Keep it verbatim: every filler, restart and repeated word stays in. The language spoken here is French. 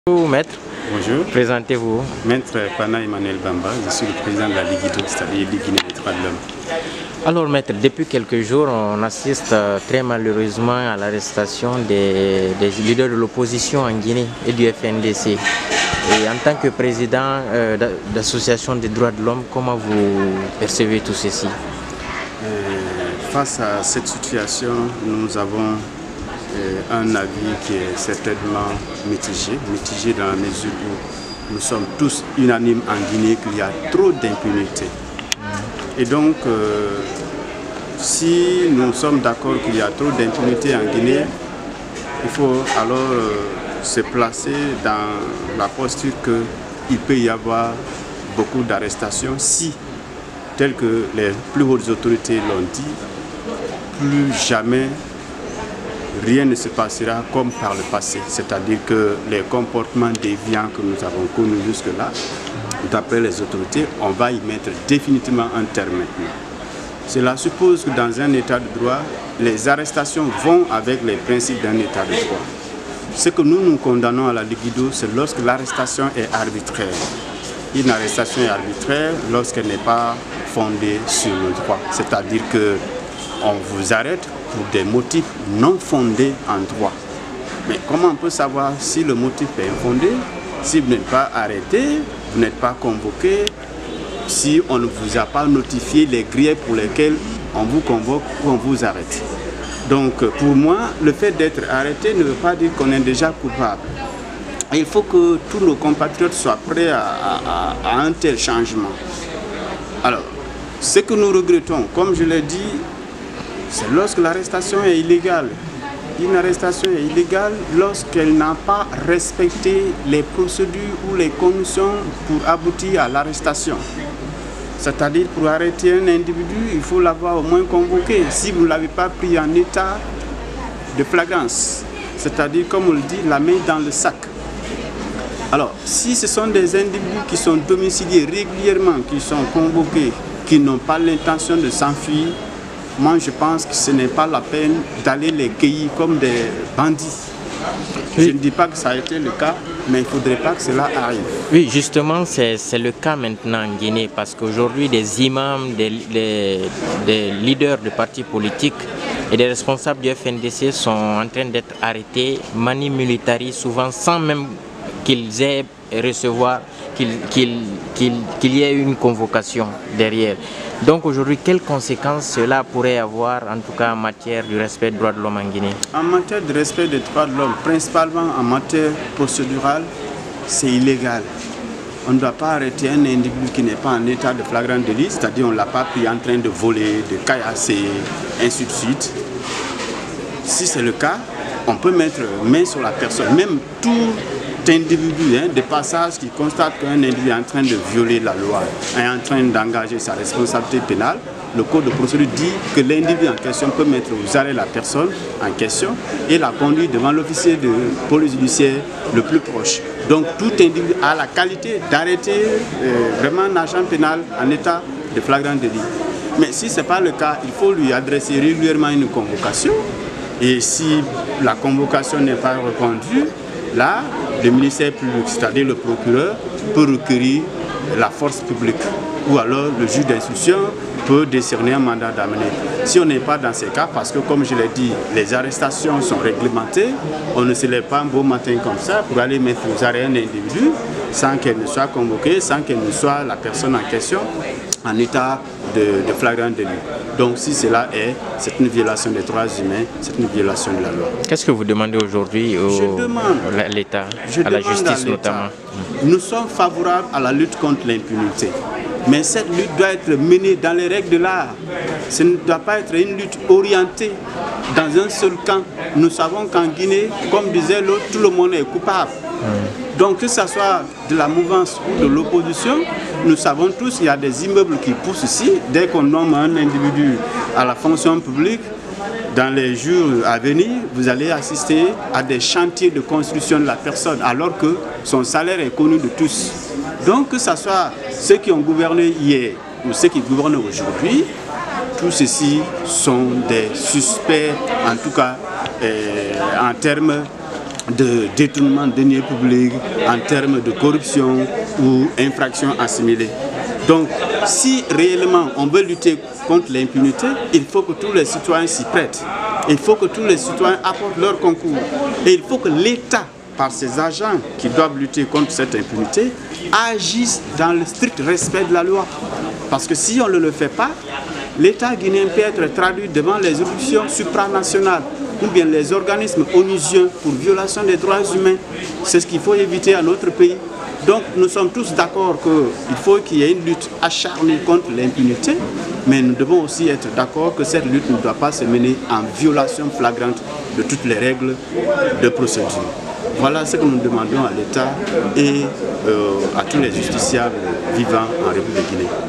Bonjour maître. Bonjour. Présentez-vous. Maître Pana Emmanuel Bamba, je suis le président de la Ligue Ido, c'est-à-dire Ligue Guinée des droits de l'homme. Alors maître, depuis quelques jours, on assiste très malheureusement à l'arrestation des, des leaders de l'opposition en Guinée et du F N D C. Et en tant que président euh, d'association des droits de l'homme, comment vous percevez tout ceci? euh, Face à cette situation, nous avons euh, un avis qui est certainement mitigé, mitigé dans la mesure où nous sommes tous unanimes en Guinée qu'il y a trop d'impunité. Et donc, euh, si nous sommes d'accord qu'il y a trop d'impunité en Guinée, il faut alors euh, se placer dans la posture qu'il peut y avoir beaucoup d'arrestations si, tel que les plus hautes autorités l'ont dit, plus jamais rien ne se passera comme par le passé. C'est-à-dire que les comportements déviants que nous avons connus jusque-là, d'après les autorités, on va y mettre définitivement un terme maintenant. Cela suppose que dans un état de droit, les arrestations vont avec les principes d'un état de droit. Ce que nous nous condamnons à la Ligue Ido, c'est lorsque l'arrestation est arbitraire. Une arrestation est arbitraire lorsqu'elle n'est pas fondée sur le droit. C'est-à-dire qu'on vous arrête pour des motifs non fondés en droit. Mais comment on peut savoir si le motif est infondé, si vous n'êtes pas arrêté, vous n'êtes pas convoqué, si on ne vous a pas notifié les griefs pour lesquels on vous convoque ou on vous arrête. Donc pour moi, le fait d'être arrêté ne veut pas dire qu'on est déjà coupable. Et il faut que tous nos compatriotes soient prêts à, à, à un tel changement. Alors, ce que nous regrettons, comme je l'ai dit, c'est lorsque l'arrestation est illégale. Une arrestation est illégale lorsqu'elle n'a pas respecté les procédures ou les conditions pour aboutir à l'arrestation. C'est-à-dire pour arrêter un individu, il faut l'avoir au moins convoqué. Si vous ne l'avez pas pris en état de flagrance, c'est-à-dire comme on le dit, la main dans le sac. Alors, si ce sont des individus qui sont domiciliés régulièrement, qui sont convoqués, qui n'ont pas l'intention de s'enfuir, moi je pense que ce n'est pas la peine d'aller les cueillir comme des bandits. Oui. Je ne dis pas que ça a été le cas, mais il ne faudrait pas que cela arrive. Oui, justement, c'est le cas maintenant en Guinée, parce qu'aujourd'hui, des imams, des, des, des leaders de partis politiques et des responsables du F N D C sont en train d'être arrêtés, mani militari, souvent sans même qu'ils aient recevoir, qu'il qu'il, qu'il, qu'il y ait une convocation derrière. Donc aujourd'hui, quelles conséquences cela pourrait avoir, en tout cas en matière du respect des droits de l'homme en Guinée? En matière de respect des droits de l'homme, principalement en matière procédurale, c'est illégal. On ne doit pas arrêter un individu qui n'est pas en état de flagrant délit, c'est-à-dire on ne l'a pas pris en train de voler, de caillasser, ainsi de suite. Si c'est le cas, on peut mettre main sur la personne, même tout individu hein, de passage qui constate qu'un individu est en train de violer la loi, est en train d'engager sa responsabilité pénale, le code de procédure dit que l'individu en question peut mettre aux arrêts la personne en question et la conduire devant l'officier de police judiciaire le plus proche. Donc tout individu a la qualité d'arrêter euh, vraiment un agent pénal en état de flagrant délit. Mais si ce n'est pas le cas, il faut lui adresser régulièrement une convocation et si la convocation n'est pas répondue, là, le ministère public, c'est-à-dire le procureur, peut requérir la force publique ou alors le juge d'instruction peut décerner un mandat d'amener. Si on n'est pas dans ces cas, parce que comme je l'ai dit, les arrestations sont réglementées, on ne se lève pas un beau matin comme ça pour aller mettre aux arrêts un individu sans qu'elle ne soit convoquée, sans qu'elle ne soit la personne en question en état de, de flagrant délit. Donc si cela est, c'est une violation des droits humains, c'est une violation de la loi. Qu'est-ce que vous demandez aujourd'hui à l'État, à la justice notamment? Nous sommes favorables à la lutte contre l'impunité. Mais cette lutte doit être menée dans les règles de l'art. Ce ne doit pas être une lutte orientée dans un seul camp. Nous savons qu'en Guinée, comme disait l'autre, tout le monde est coupable. Donc que ce soit de la mouvance ou de l'opposition, nous savons tous qu'il y a des immeubles qui poussent ici. Dès qu'on nomme un individu à la fonction publique, dans les jours à venir, vous allez assister à des chantiers de construction de la personne alors que son salaire est connu de tous. Donc que ce soit ceux qui ont gouverné hier ou ceux qui gouvernent aujourd'hui, tous ceux-ci sont des suspects, en tout cas euh, en termes de détournement de deniers publics, en termes de corruption ou infractions assimilées. Donc, si réellement on veut lutter contre l'impunité, il faut que tous les citoyens s'y prêtent. Il faut que tous les citoyens apportent leur concours. Et il faut que l'État, par ses agents qui doivent lutter contre cette impunité, agisse dans le strict respect de la loi. Parce que si on ne le fait pas, l'État guinéen peut être traduit devant les juridictions supranationales ou bien les organismes onusiens pour violation des droits humains. C'est ce qu'il faut éviter à notre pays. Donc nous sommes tous d'accord qu'il faut qu'il y ait une lutte acharnée contre l'impunité, mais nous devons aussi être d'accord que cette lutte ne doit pas se mener en violation flagrante de toutes les règles de procédure. Voilà ce que nous demandons à l'État et euh, à tous les justiciables vivant en République de Guinée.